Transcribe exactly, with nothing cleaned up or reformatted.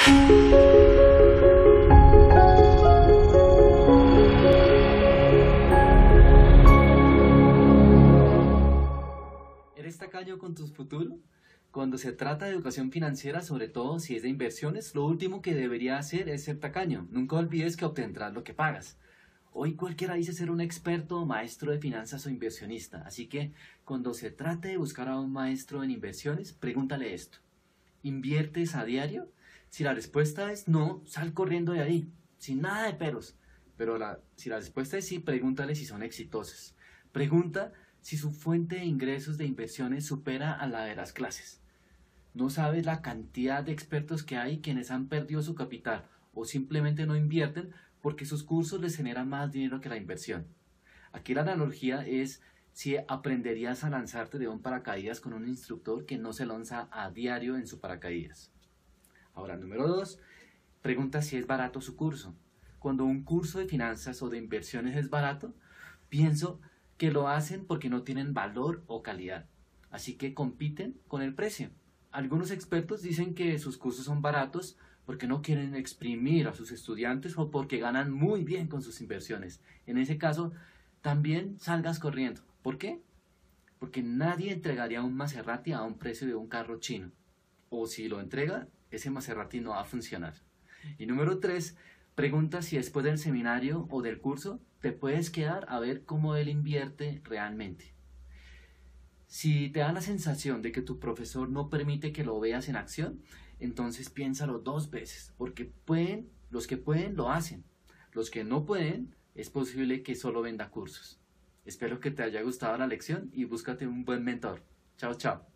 ¿Eres tacaño con tu futuro? Cuando se trata de educación financiera, sobre todo si es de inversiones, lo último que debería hacer es ser tacaño. Nunca olvides que obtendrás lo que pagas. Hoy cualquiera dice ser un experto o maestro de finanzas o inversionista, así que cuando se trate de buscar a un maestro en inversiones, pregúntale esto. ¿Inviertes a diario? Si la respuesta es no, sal corriendo de ahí, sin nada de peros. Pero la, si la respuesta es sí, pregúntale si son exitosos. Pregunta si su fuente de ingresos de inversiones supera a la de las clases. No sabes la cantidad de expertos que hay quienes han perdido su capital o simplemente no invierten porque sus cursos les generan más dinero que la inversión. Aquí la analogía es si aprenderías a lanzarte de un paracaídas con un instructor que no se lanza a diario en su paracaídas. Ahora, número dos, pregunta si es barato su curso. Cuando un curso de finanzas o de inversiones es barato, pienso que lo hacen porque no tienen valor o calidad. Así que compiten con el precio. Algunos expertos dicen que sus cursos son baratos porque no quieren exprimir a sus estudiantes o porque ganan muy bien con sus inversiones. En ese caso, también salgas corriendo. ¿Por qué? Porque nadie entregaría un Maserati a un precio de un carro chino. O si lo entrega, ese Maserati no va a funcionar. Y número tres, pregunta si después del seminario o del curso te puedes quedar a ver cómo él invierte realmente. Si te da la sensación de que tu profesor no permite que lo veas en acción, entonces piénsalo dos veces, porque pueden, los que pueden lo hacen, los que no pueden es posible que solo venda cursos. Espero que te haya gustado la lección y búscate un buen mentor. Chao, chao.